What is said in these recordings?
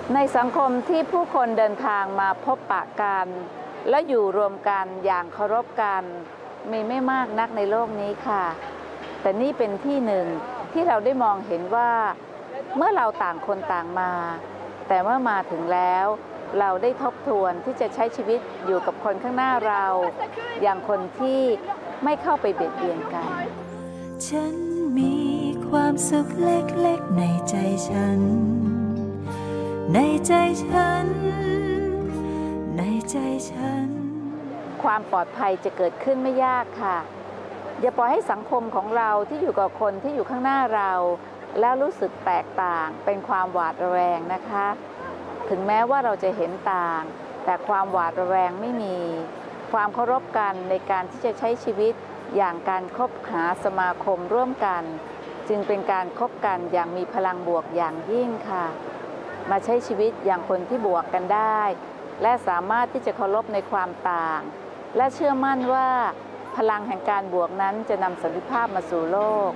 ในสังคมที่ผู้คนเดินทางมาพบปะกันและอยู่รวมกันอย่างเคารพกันมีไม่มากนักในโลกนี้ค่ะแต่นี่เป็นที่หนึ่งที่เราได้มองเห็นว่าเมื่อเราต่างคนต่างมาแต่เมื่อมาถึงแล้วเราได้ทบทวนที่จะใช้ชีวิตอยู่กับคนข้างหน้าเราอย่างคนที่ไม่เข้าไปเบียดเบียนกันฉันมีความสุขเล็กๆในใจฉันในใจฉันในใจฉันความปลอดภัยจะเกิดขึ้นไม่ยากค่ะอย่าปล่อยให้สังคมของเราที่อยู่กับคนที่อยู่ข้างหน้าเราแล้วรู้สึกแตกต่างเป็นความหวาดระแวงนะคะถึงแม้ว่าเราจะเห็นต่างแต่ความหวาดระแวงไม่มีความเคารพกันในการที่จะใช้ชีวิตอย่างการคบหาสมาคมร่วมกันจึงเป็นการคบกันอย่างมีพลังบวกอย่างยิ่งค่ะมาใช้ชีวิตอย่างคนที่บวกกันได้และสามารถที่จะเคารพในความต่างและเชื่อมั่นว่าพลังแห่งการบวกนั้นจะนำสันติภาพมาสู่โลก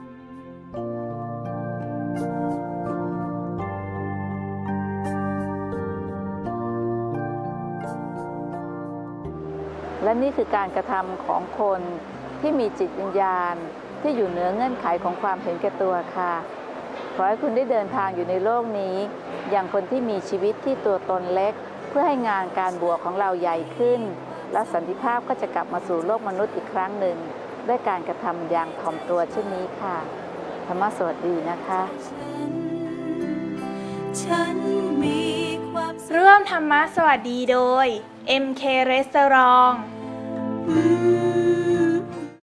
และนี่คือการกระทำของคนที่มีจิตวิญญาณที่อยู่เหนือเงื่อนไขของความเห็นแก่ตัวค่ะขอให้คุณได้เดินทางอยู่ในโลกนี้อย่างคนที่มีชีวิตที่ตัวตนเล็กเพื่อให้งานการบวกของเราใหญ่ขึ้นและสันติภาพก็จะกลับมาสู่โลกมนุษย์อีกครั้งหนึ่งด้วยการกระทำอย่างถ่อมตัวเช่นนี้ค่ะธรรมะสวัสดีนะคะร่วมธรรมะสวัสดีโดย MK Restaurant